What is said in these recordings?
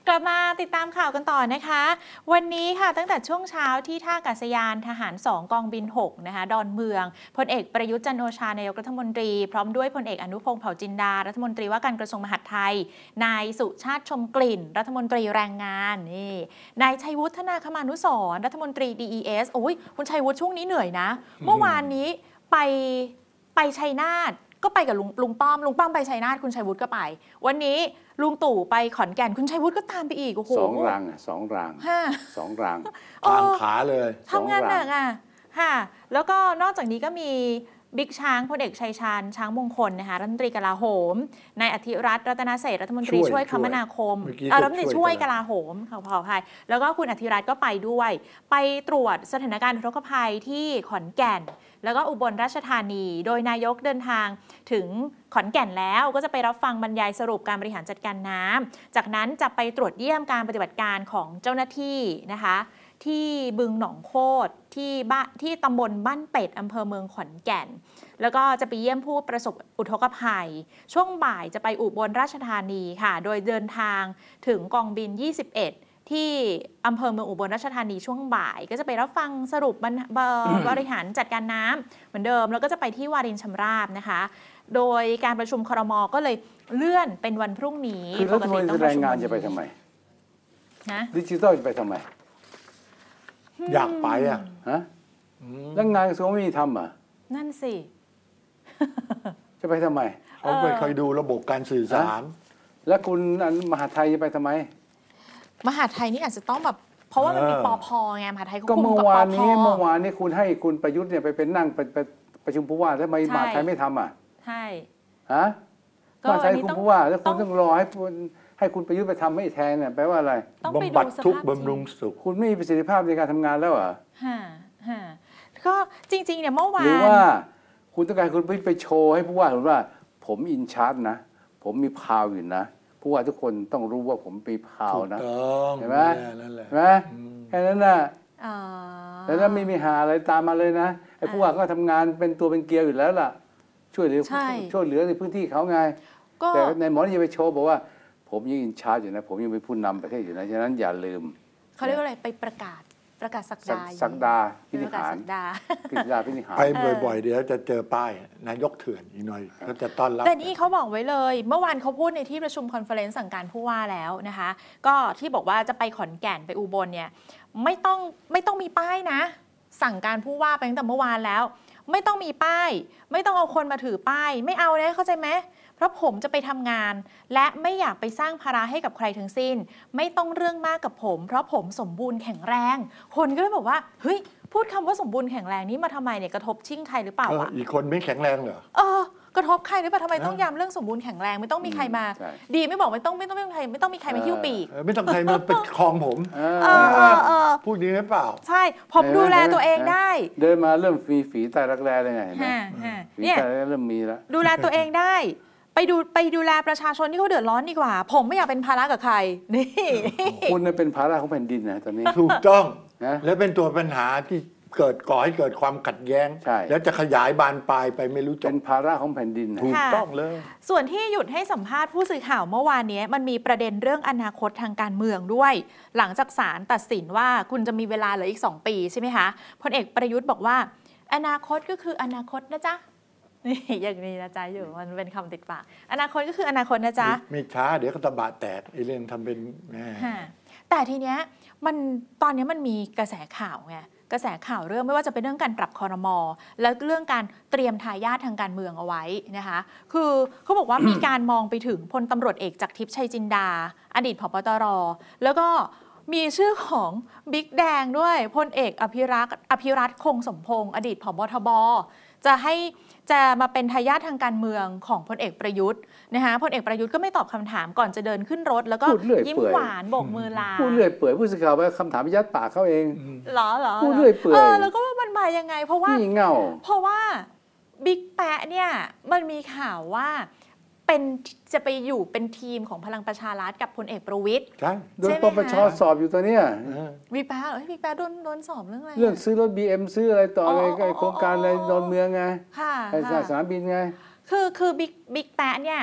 กลับมาติดตามข่าวกันต่อนะคะวันนี้ค่ะตั้งแต่ช่วงเช้าที่ท่าอากาศยานทหาร2กองบิน6นะคะดอนเมืองพลเอกประยุทธ์จันทร์โอชานายกรัฐมนตรีพร้อมด้วยพลเอกอนุพงษ์เผ่าจินดารัฐมนตรีว่าการกระทรวงมหาดไทยนายสุชาติชมกลิ่นรัฐมนตรีแรงงานนี่นายชัยวุฒิธนาคมานุสรณ์รัฐมนตรี DES โอ้ยคุณชัยวุฒิช่วงนี้เหนื่อยนะเมื่อวานนี้ไปชัยนาทก็ไปกับลุงป้อมไปชัยนาทคุณชัยวุฒิก็ไปวันนี้ลุงตู่ไปขอนแก่นคุณชัยวุฒิก็ตามไปอีกโอ้โหสองรางทางขาเลยทำงานหนักค่ะแล้วก็นอกจากนี้ก็มีบิ๊กช้างพลเอกชัยชาญช้างมงคลนะคะรัฐมนตรีกลาโหมนายอธิรัตน์รัตนเศรษฐ์รัฐมนตรีช่วยคมนาคมรัฐมนตรีช่วยกลาโหมขออภัยแล้วก็คุณอธิรัตน์ก็ไปด้วยไปตรวจสถานการณ์อุทกภัยที่ขอนแก่นแล้วก็อุบลราชธานีโดยนายกเดินทางถึงขอนแก่นแล้วก็จะไปรับฟังบรรยายสรุปการบริหารจัดการน้ำจากนั้นจะไปตรวจเยี่ยมการปฏิบัติการของเจ้าหน้าที่นะคะที่บึงหนองโคตรที่ตำบลบ้านเป็ดอำเภอเมืองขอนแก่นแล้วก็จะไปเยี่ยมผู้ประสบอุทกภัยช่วงบ่ายจะไปอุบลราชธานีค่ะโดยเดินทางถึงกองบิน21ที่อำเภอเมืองอุบลราชธานีช่วงบ่ายก็จะไปรับฟังสรุปบริหารจัดการน้ำเหมือนเดิมแล้วก็จะไปที่วารินชำราบนะคะโดยการประชุมครม.ก็เลยเลื่อนเป็นวันพรุ่งนี้คือรัฐมนตรีแรงงานจะไปทำไมนะดิจิทัลจะไปทำไมอยากไปฮะแล้วงานกระทรวงไม่มีทำนั่นสิจะไปทำไมเขาไปคอยดูระบบการสื่อสารแล้วคุณมหาไทยจะไปทำไมมหาไทยนี่อาจจะต้องแบบเพราะว่ามันมีปพไงมหาไทยก็เมื่อวานนี้คุณให้คุณประยุทธ์เนี่ยไปเป็นนั่งไปประชุมผู้ว่าทำไมมหาไทยไม่ทำใช่ฮะมหาไทยคุณผู้ว่าแล้วคุณต้องรอให้คุณประยุทธ์ไปทำให้แทนเนี่ยแปลว่าอะไรบำบัดทุกข์บำรุงสุขคุณไม่มีประสิทธิภาพในการทำงานแล้วเหรอก็จริงๆเนี่ยเมื่อวานหรือว่าคุณต้องการคุณไปโชว์ให้ผู้ว่าเห็นว่าผมอินชาร์จนะผมมีพาวอยู่นะผู้ว่าทุกคนต้องรู้ว่าผมมีพาวนะเห็นไหมเห็นไหมแค่นั้นน่ะแล้วไม่มีหาอะไรตามมาเลยนะไอ้ผู้ว่าก็ทำงานเป็นตัวเป็นเกลียวอยู่แล้วล่ะช่วยเหลือในพื้นที่เขาไงแต่ในหมอนี่จะไปโชว์บอกว่าผมยังอินชาร์จอยู่นะผมยังเป็นผู้นำประเทศอยู่นะฉะนั้นอย่าลืมเขาเรียกว่าอะไรไปประกาศสักดาพินิหารไปบ่อยๆเดี๋ยวจะเจอป้ายนายกเถื่อนอีกหน่อยเขาจะต้อนรับแต่นี่เขาบอกไว้เลยเมื่อวานเขาพูดในที่ประชุมคอนเฟอเรนซ์สั่งการผู้ว่าแล้วนะคะก็ที่บอกว่าจะไปขอนแก่นไปอุบลเนี่ยไม่ต้องมีป้ายนะสั่งการผู้ว่าไปตั้งแต่เมื่อวานแล้วไม่ต้องมีป้ายไม่ต้องเอาคนมาถือป้ายไม่เอานะเข้าใจไหมเพราะผมจะไปทำงานและไม่อยากไปสร้างภาระให้กับใครทั้งสิ้นไม่ต้องเรื่องมากกับผมเพราะผมสมบูรณ์แข็งแรงคนก็เลยบอกว่าเฮ้ยพูดคำว่าสมบูรณ์แข็งแรงนี้มาทำไมเนี่ยกระทบชิ่งใครหรือเปล่าวะอีกคนไม่แข็งแรงเหรอกระทบใครหรือเปล่าทำไมต้องย้ำเรื่องสมบูรณ์แข็งแรงไม่ต้องมีใครมาดีไม่บอกไม่ต้องมีใครไม่ต้องมีใครมาหิ้วปีกไม่ต้องใครมาเป็นคลองผมพูดดีหรือเปล่าใช่ผมดูแลตัวเองได้เดินมาเริ่มฝีใต้รักแร้เลยไงเนี่ยเริ่มมีแล้วดูแลตัวเองได้ไปดูแลประชาชนที่เขาเดือดร้อนดีกว่าผมไม่อยากเป็นภาระกับใครนี่คุณเป็นภาระของแผ่นดินนะตอนนี้ถูกต้องและเป็นตัวปัญหาที่ก่อให้เกิดความขัดแย้งแล้วจะขยายบานปลายไปไม่รู้จบเป็นภาระของแผ่นดินถูกต้องเลยส่วนที่หยุดให้สัมภาษณ์ผู้สื่อข่าวเมื่อวานนี้มันมีประเด็นเรื่องอนาคตทางการเมืองด้วยหลังจากศาลตัดสินว่าคุณจะมีเวลาเหลืออีก2 ปีใช่ไหมคะพลเอกประยุทธ์บอกว่าอนาคตก็คืออนาคตนะจ๊ะนี่อย่างนี้นะจ๊ะอยู่มันเป็นคำติดปากอนาคตก็คืออนาคตนะจ๊ะไม่ช้าเดี๋ยวก็ตะบะแตกไอ้เรื่องทำเป็นแต่ทีเนี้ยตอนนี้มันมีกระแสข่าวไงกระแสข่าวเรื่องไม่ว่าจะเป็นเรื่องการปรับครม.แล้วเรื่องการเตรียมทายาททางการเมืองเอาไว้นะคะคือเขาบอกว่ามีการมองไปถึงพลตำรวจเอกจากทิพย์ชัยจินดาอดีตผบ.ตร.แล้วก็มีชื่อของบิ๊กแดงด้วยพลเอกอภิรัตน์คงสมพงษ์อดีตผบ.ทบ.จะมาเป็นทายาททางการเมืองของพลเอกประยุทธ์นะคะพลเอกประยุทธ์ก็ไม่ตอบคำถามก่อนจะเดินขึ้นรถแล้วก็ยิ้มหวานโบกมือลาพูดเรื่อยเปื่อยผู้สื่อข่าวไปคำถามยัดปากเขาเองเหรอพูดเรื่อยเปื่อยแล้วก็ว่ามันมายังไงเพราะว่าบิ๊กแปะเนี่ยมันมีข่าวว่าจะไปอยู่เป็นทีมของพลังประชารัฐกับพลเอกประวิตรใช่โดนปปช.สอบอยู่ตัวเนี้ยบิ๊กแปะโดนสอบเรื่องอะไรเรื่องซื้อรถ BM ซื้ออะไรต่อไงโครงการในดอนเมืองไงไอ้สนามบินไงคือบิ๊กแปะเนี่ย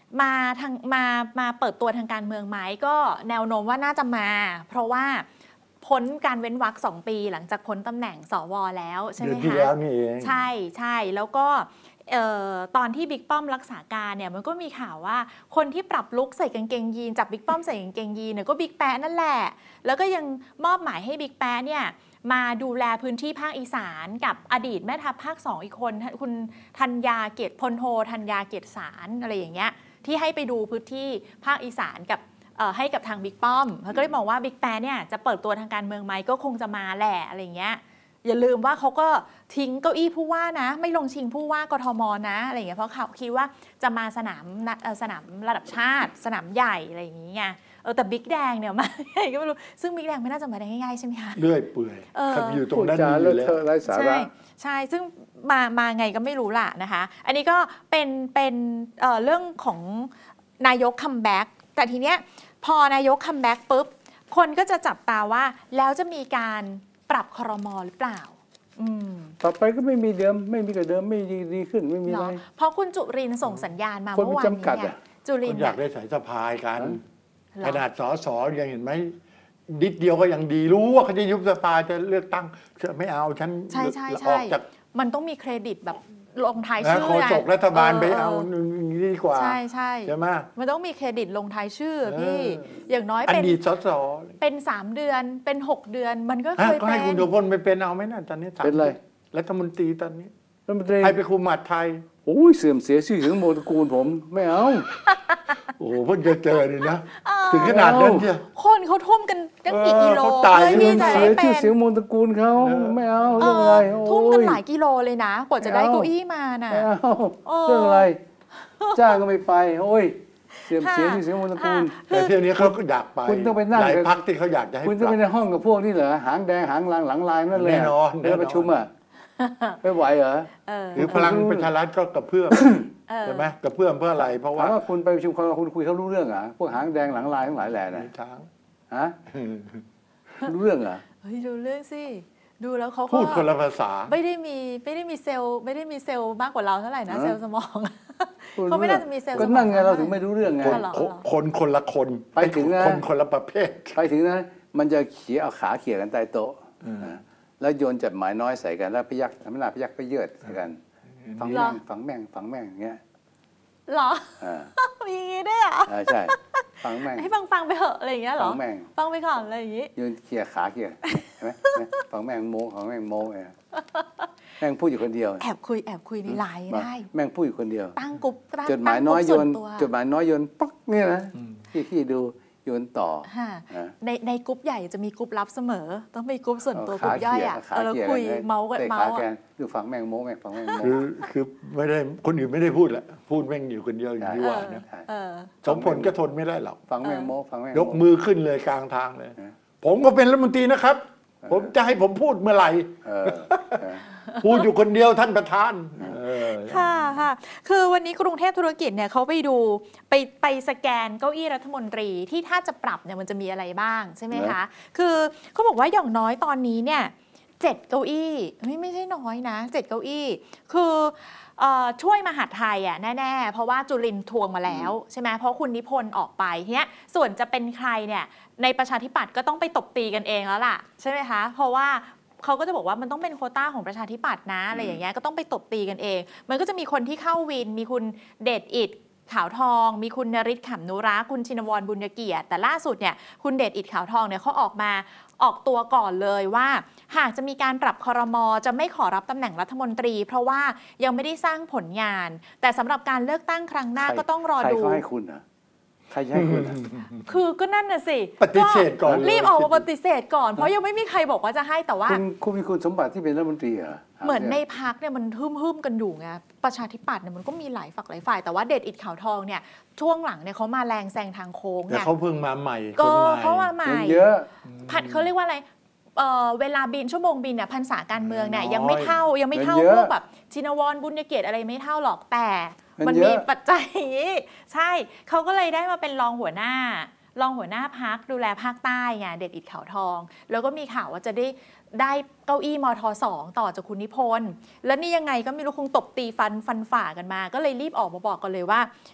มาเปิดตัวทางการเมืองไหมก็แนวโน้มว่าน่าจะมาเพราะว่าพ้นการเว้นวรรค2 ปีหลังจากพ้นตำแหน่งสวแล้วใช่ไหมคะเดือนที่แล้วนี่เองใช่แล้วก็ตอนที่บิ๊กป้อมรักษาการเนี่ยมันก็มีข่าวว่าคนที่ปรับลุคใส่กางเกงยีนจับบิ๊กป้อมใส่กางเกงยีนเนี่ยก็บิ๊กแป๊ะนั่นแหละแล้วก็ยังมอบหมายให้บิ๊กแป๊ะเนี่ยมาดูแลพื้นที่ภาคอีสานกับอดีตแม่ทัพภาค2อีกคนคุณธัญญาเกียรติพลโทธัญญาเกียรติสารอะไรอย่างเงี้ยที่ให้ไปดูพื้นที่ภาคอีสานกับให้กับทางบิ๊กป้อมเขาก็เลยมองว่าบิ๊กแป๊ะเนี่ยจะเปิดตัวทางการเมืองไหมก็คงจะมาแหละอะไรอย่างเงี้ยอย่าลืมว่าเขาก็ทิ้งเก้าอี้ผู้ว่านะไม่ลงชิงผู้ว่ากทมนะอะไรอย่างเงี้ยเพราะเขาคิดว่าจะมาสนามระดับชาติสนามใหญ่อะไรอย่างเงี้ยแต่บิ๊กแดงเนี่ยมาไงก็ไม่รู้ซึ่งบิ๊กแดงไม่น่าจะมาได้ง่ายๆใช่ไหมคะเลื่อยเปื่อยขับอยู่ตรงนั้นอยู่แล้วใช่ซึ่งมาไงก็ไม่รู้ล่ะนะคะอันนี้ก็เป็นเรื่องของนายกคัมแบ็กแต่ทีเนี้ยพอนายกคัมแบ็กปุ๊บคนก็จะจับตาว่าแล้วจะมีการปรับครม.หรือเปล่าต่อไปก็ไม่มีเดิมไม่มีกับเดิมไม่ดีขึ้นไม่มีอะไรเพราะคุณจุรินทร์ส่งสัญญาณมาเมื่อวานนี้เนี่ยจุรินทร์อยากได้สายสะพายกันขนาดสสยังเห็นไหมนิดเดียวก็ยังดีรู้ว่าเขาจะยุบสภาจะเลือกตั้งไม่เอาฉันออกจากมันต้องมีเครดิตแบบลงท้ายชื่อโฆษกรัฐบาลไปเอาดีกว่าใช่ใช่ไหมมันต้องมีเครดิตลงท้ายชื่อพี่อย่างน้อยเป็นอดีตสสเป็น3 เดือนเป็น6 เดือนมันก็เคยเป็นให้คุณโยพลไปเป็นเอาไหมนั่นตอนนี้เป็นอะไรรัฐมนตรีตอนนี้รัฐมนตรีให้ไปคุมมหาดไทยโอ้ยเสื่อมเสียชื่อถึงโมตระกูลผมไม่เอาโอ้เพิ่งจะเจอเลยนะถึงขนาดนั้นเชียวคนเขาทุ่มกันตั้งกี่กิโลตายเสียชื่อเสียงโมตระกูลเขาไม่เอาเรื่องอะไรทุ่มกันหลายกิโลเลยนะกว่าจะได้เก้าอี้มาน่ะไม่เอาเรื่องอะไรจ้างก็ไม่ไปโอ้ยเสื่อมเสียชื่อเสียงโมตระกูลแต่เที่ยวนี้เขาก็อยากไปคุณต้องไปนั่งหลายพรรคที่เขาอยากจะให้คุณต้องไปในห้องกับพวกนี้เหรอหางแดงหางลางหลังลายนั่นเลยแน่นอนเวลาประชุมอ่ะไม่ไหวเหรอหรือพลังประชารัฐก็กระเพื่อมใช่ไหมกระเพื่อมเพื่ออะไรเพราะว่าคุณไปประชุมคุณคุยเขารู้เรื่องอ่ะพวกหางแดงหลังลายทั้งหลายแหล่น่ะช้างฮะรู้เรื่องเหรอเฮ้ยรู้เรื่องสิดูแล้วเขาพูดคนละภาษาไม่ได้มีเซลล์มากกว่าเราเท่าไหร่นะเซลล์สมองเขาไม่น่าจะมีเซลล์ก็นั่นไงเราถึงไม่รู้เรื่องไงคนละคนไปถึงนะคนละประเภทไปถึงนะมันจะเอาขาเขี่ยกันใต้โต๊ะแล้วโยนจดหมายน้อยใส่กันแล้วพยักทำหน้าพยักไปเยือดใส่กันฝังแม่งอย่างเงี้ยหรอมีอย่างงี้ด้วยเหรอใช่ฝังแม่งให้ฟังไปเหอะอะไรอย่างเงี้ยหรอฟังไปก่อนอะไรอย่างงี้โยนเขี่ยขาเขี่ยใช่ไหมฝังแม่งโม้แม่งพูดอยู่คนเดียวแอบคุยในไลน์ได้แม่งพูดอยู่คนเดียวตั้งกรุ๊ปจดหมายน้อยโยนป๊อกเนี่ยนะที่ดูโยนต่อในกรุ๊ปใหญ่จะมีกรุ๊ปลับเสมอต้องมีกรุ๊ปส่วนตัวกรุ๊ปย่อยอ่ะแล้วคุยเมาส์ดูฝังแม่งโม้คือไม่ได้คนอื่นไม่ได้พูดแหละพูดแม่งอยู่คนเดียวอย่างที่ว่านะสมผลก็ทนไม่ได้หรอกฝังแม่งโม้ยกมือขึ้นเลยกลางทางเลยผมก็เป็นรัฐมนตรีนะครับผมจะให้ผมพูดเมื่อไหร่พูดอยู่คนเดียวท่านประธานค่ะคือวันนี้กรุงเทพธุรกิจเนี่ยเขาไปดูไปสแกนเก้าอี้รัฐมนตรีที่ถ้าจะปรับเนี่ยมันจะมีอะไรบ้างใช่ไหมคะคือเขาบอกว่าอย่างน้อยตอนนี้เนี่ย7 เก้าอี้ไม่ใช่น้อยนะ7 เก้าอี้คือช่วยมหาดไทยอ่ะแน่ๆเพราะว่าจุรินทร์ทวงมาแล้วใช่ไหมเพราะคุณนิพนธ์ออกไปเนี้ยส่วนจะเป็นใครเนี่ยในประชาธิปัตย์ก็ต้องไปตบตีกันเองแล้วล่ะใช่ไหมคะเพราะว่าเขาก็จะบอกว่ามันต้องเป็นโควต้าของประชาธิปัตย์นะอะไรอย่างเงี้ยก็ต้องไปตบตีกันเองมันก็จะมีคนที่เข้าวินมีคุณเดชอิฐขาวทองมีคุณนฤทธิ์ขำนุราคุณชินวรบุญเกียรติแต่ล่าสุดเนี่ยคุณเดชอิฐขาวทองเนี่ยเขาออกตัวก่อนเลยว่าหากจะมีการปรับครม.จะไม่ขอรับตำแหน่งรัฐมนตรีเพราะว่ายังไม่ได้สร้างผลงานแต่สำหรับการเลือกตั้งครั้งหน้าก็ต้องรอดูใครให้คุณนะใครให้คุณคือก็นั่นน่ะสิปฏิเสธก่อนรีบออกมาปฏิเสธก่อนเพราะยังไม่มีใครบอกว่าจะให้แต่ว่าคุณมีคุณสมบัติที่เป็นรัฐมนตรีเหรอเหมือนในพรรคเนี่ยมันฮึ่มกันอยู่ไงประชาธิปัตย์เนี่ยมันก็มีหลายฝักหลายฝ่ายแต่ว่าเดชอิฐขาวทองเนี่ยช่วงหลังเนี่ยเขามาแรงแซงทางโค้งเนี่ยเขาเพิ่งมาใหม่ก็เขามาใหม่เยอะผัดเขาเรียกว่าอะไรเวลาบินชั่วโมงบินเนี่ยพรรษาการเมืองเนี่ยยังไม่เท่าพวกแบบชินวรบุญเกียรติอะไรไม่เท่าหรอกแต่มันมีปัจจัยอย่างนี้ใช่เขาก็เลยได้มาเป็นรองหัวหน้าพรรคดูแลภาคใต้ไงเดชอิฐขาวทองแล้วก็มีข่าวว่าจะได้เก้าอี้มท.2 ต่อจากคุณนิพนธ์แล้วนี่ยังไงก็ไม่รู้คงตบตีฟันฝ่ากันมาก็เลยรีบออกมาบอกกันเลยว่า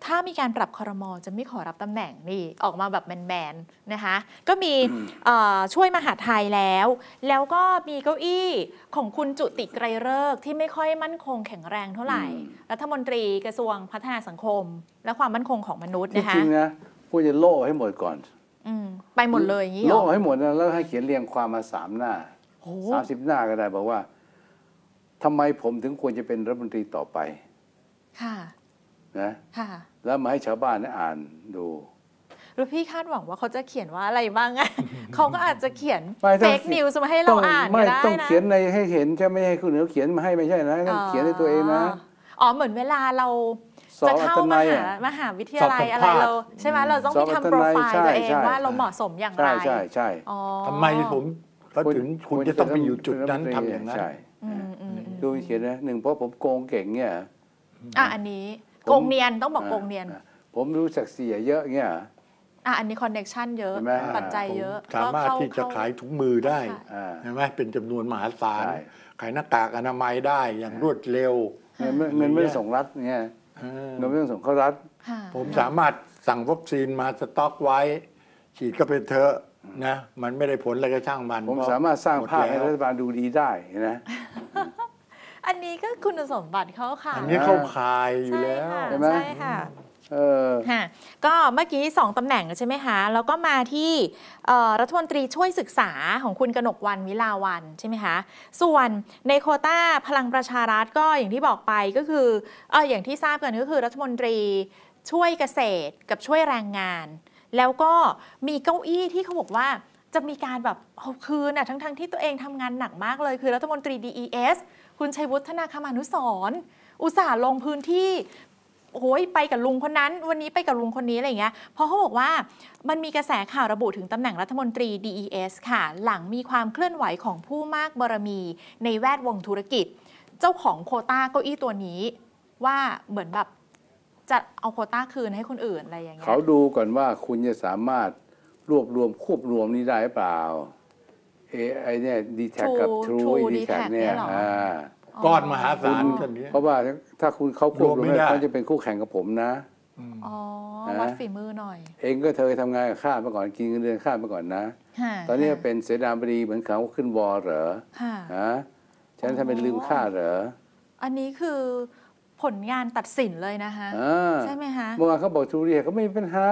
ถ้ามีการปรับครม.จะไม่ขอรับตำแหน่งนี่ออกมาแบบแมนๆนะคะก็มีช่วยมหาดไทยแล้วก็มีเก้าอี้ของคุณจุติไกรฤกษ์ที่ไม่ค่อยมั่นคงแข็งแรงเท่าไหร่รัฐมนตรีกระทรวงพัฒนาสังคมและความมั่นคงของมนุษย์นะคะจริงๆนะควรจะโล่ให้หมดก่อนไปหมดเลยอย่างนี้โล่ให้หมดนะแล้วให้เขียนเรียงความมา3 หน้า 30 หน้าก็ได้บอกว่าทำไมผมถึงควรจะเป็นรัฐมนตรีต่อไปค่ะนะแล้วมาให้ชาวบ้านอ่านดูหรือพี่คาดหวังว่าเขาจะเขียนว่าอะไรบ้างอะเขาก็อาจจะเขียนเฟกนิวส์มาให้เราอ่านก็ได้นะต้องเขียนในให้เห็นใช่ไม่ให้คนอื่นเขียนมาให้ไม่ใช่นะต้องเขียนในตัวเองนะเหมือนเวลาเราจะเข้ามหาวิทยาลัยอะไรเราใช่ไหมเราต้องมีทำโปรไฟล์ตัวเองว่าเราเหมาะสมอย่างไรใช่ทำไมผมถึงคุณจะต้องไปอยู่จุดนั้นทำอย่างนั้นดูเขียนนะ1เพราะผมโกงเก่งเนี่ยอันนี้โกงเนียนต้องบอกโกงเนียนผมรู้จักเสียเยอะเงี้ยอันนี้คอนเนคชั่นเยอะปัจจัยเยอะสามารถที่จะขายถุงมือได้ใช่ไหมเป็นจำนวนมหาศาลขายหน้ากากอนามัยได้อย่างรวดเร็วเงินไม่ได้ส่งรัฐเนี่ยเงินไม่ต้องส่งเข้ารัฐผมสามารถสั่งวัคซีนมาสต็อกไว้ฉีดก็ไปเถอะนะมันไม่ได้ผลอะไรก็ช่างมันผมสามารถสร้างภาพให้รัฐบาลดูดีได้นะอันนี้ก็คุณสมบัติเข้าข่ายอันนี้เข้าข่ายอยู่แล้วใช่ไหมใช่ค่ะก็เมื่อกี้2 ตำแหน่งใช่ไหมคะแล้วก็มาที่รัฐมนตรีช่วยศึกษาของคุณกนกวรรณ วิลาวัลย์ใช่ไหมคะส่วนในโควต้าพลังประชารัฐก็อย่างที่บอกไปก็คืออย่างที่ทราบกันก็คือรัฐมนตรีช่วยเกษตรกับช่วยแรงงานแล้วก็มีเก้าอี้ที่เขาบอกว่าจะมีการแบบเอาคืนทั้งที่ตัวเองทำงานหนักมากเลยคือรัฐมนตรี DES คุณชัยวุฒิ ธนาคมานุสรณ์อุตส่าห์ลงพื้นที่โอ้ยไปกับลุงคนนั้นวันนี้ไปกับลุงคนนี้อะไรอย่างเงี้ยเพราะเขาบอกว่ามันมีกระแสข่าวระบุถึงตำแหน่งรัฐมนตรี DES ค่ะหลังมีความเคลื่อนไหวของผู้มากบารมีในแวดวงธุรกิจเจ้าของโควต้าเก้าอี้ตัวนี้ว่าเหมือนแบบจะเอาโควต้าคืนให้คนอื่นอะไรอย่างเงี้ยเขาดูก่อนว่าคุณจะสามารถรวบรวมควบรวมนี้ได้เปล่าไอเนี่ย D-Tag กับ True D-Tag เนี่ยก้อนมหาศาลเพราะว่าถ้าคุณเขาควบรวมไม่ได้เขาจะเป็นคู่แข่งกับผมนะวัดฝีมือหน่อยเองก็เธอทำงานกับข้ามาก่อนกินเงินเดือนข้ามาก่อนนะตอนนี้เป็นเสนาบดีเหมือนเขาขึ้นวอเหรอฉันทำเป็นลืมข้าเหรออันนี้คือผลงานตัดสินเลยนะคะใช่ไหมคะเมื่อวานเขาบอกทูเรียเขาไม่มีปัญหา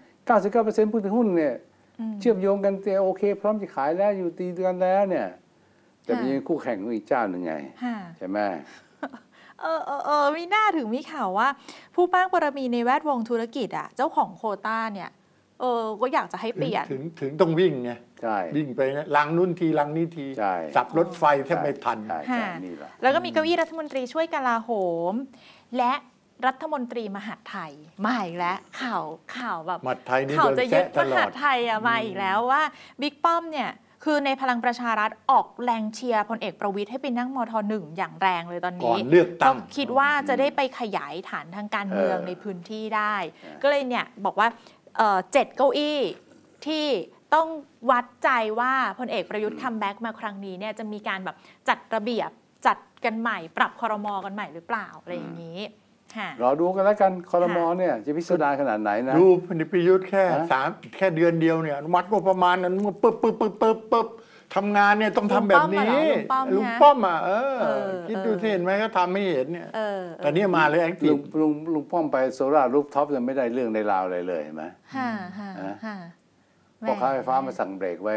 99% ผู้ถือหุ้นเนี่ยเชื่อมโยงกันเตโอเคพร้อมจะขายแล้วอยู่ตีกันแล้วเนี่ยแต่มีคู่แข่งของอีกเจ้าหนึ่งไงใช่ไหมมีหน้าถึงมีข่าวว่าผู้ป้างบารมีในแวดวงธุรกิจเจ้าของโควต้าเนี่ยก็อยากจะให้เปลี่ยนถึงต้องวิ่งไงวิ่งไปลังนู่นทีลังนี่ทีสับรถไฟแทบไม่ทันแล้วก็มีเก้าอี้รัฐมนตรีช่วยกลาโหมและรัฐมนตรีมหาดไทยมาอีกแล้วข่าวแบบข่าวจะยึดมหาดไทยมาอีกแล้วว่าบิ๊กป้อมเนี่ยคือในพลังประชารัฐออกแรงเชียร์พลเอกประวิตรให้ไปนั่งมท1อย่างแรงเลยตอนนี้ก็คิดว่าจะได้ไปขยายฐานทางการเมืองในพื้นที่ได้ก็เลยเนี่ยบอกว่า7 เก้าอี้ที่ต้องวัดใจว่าพลเอกประยุทธ์คัมแบ็กมาครั้งนี้เนี่ยจะมีการแบบจัดระเบียบจัดกันใหม่ปรับครม.กันใหม่หรือเปล่าอะไรอย่างนี้รอดูกันแล้วกันครม.เนี่ยจะพิสดารขนาดไหนนะดูพลเอกประยุทธ์แค่เดือนเดียวเนี่ยวัดงบประมาณนั้นปึ๊บทำงานเนี่ยต้องทำแบบนี้ลุงป้อมคิดดูสิเห็นไหมก็ทำไม่เห็นเนี่ยแต่นี่มาเลยแอคทีฟลุงป้อมไปโซล่ารูฟท็อปยังไม่ได้เรื่องในราวอะไรเลยเห็นไหมพอค่าไฟฟ้ามาสั่งเบรกไว้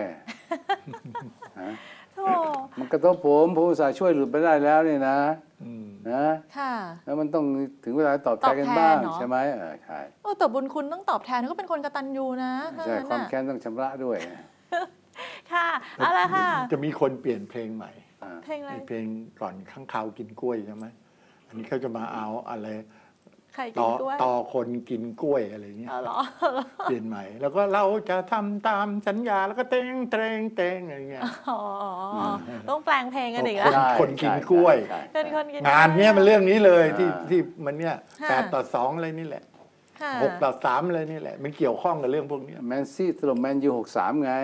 มันกระทบผมอุตส่าห์ช่วยหลุดไปได้แล้วเนี่ยนะแล้วมันต้องถึงเวลาตอบแทนกันบ้างใช่ไหมใช่แต่บุญคุณต้องตอบแทนก็เป็นคนกตัญญูนะใช่ความแค้นต้องชำระด้วยค่ะอะไรค่ะจะมีคนเปลี่ยนเพลงใหม่เพลงอะไรเพลงก่อนข้างคาวกินกล้วยใช่ไหมอันนี้เขาจะมาเอาอะไรต่อคนกินกล้วยอะไรเงี้ยเปลี่ยนใหม่แล้วก็เราจะทำตามสัญญาแล้วก็เต้งอะไรเงี้ยต้องแปลงเพลงกันอีกแล้วคนกินกล้วยงานเนี้ยมันเรื่องนี้เลยที่มันเนี้ย8-2อะไรนี่แหละ6-3อะไรนี่แหละมันเกี่ยวข้องกับเรื่องพวกนี้แมนซี่ถล่มแมนยู63ไง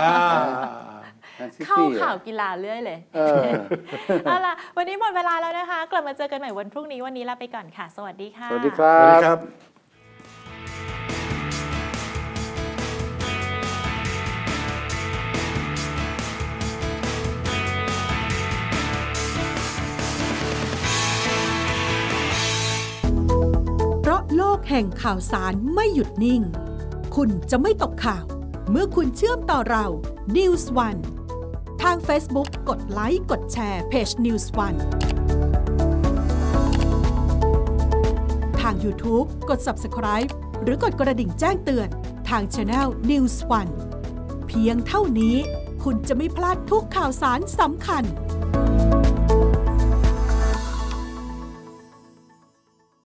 เข้าข่าวกีฬาเรื่อยเลยเอาล่ะวันนี้หมดเวลาแล้วนะคะกลับมาเจอกันใหม่วันพรุ่งนี้วันนี้ลาไปก่อนค่ะสวัสดีค่ะสวัสดีครับห่งข่าวสารไม่หยุดนิ่งคุณจะไม่ตกข่าวเมื่อคุณเชื่อมต่อเรา News One ทาง Facebook กดไลค์กดแชร์เพจ News One ทาง YouTube กด Subscribe หรือกดกระดิ่งแจ้งเตือนทาง Channel News One เพียงเท่านี้คุณจะไม่พลาดทุกข่าวสารสำคัญ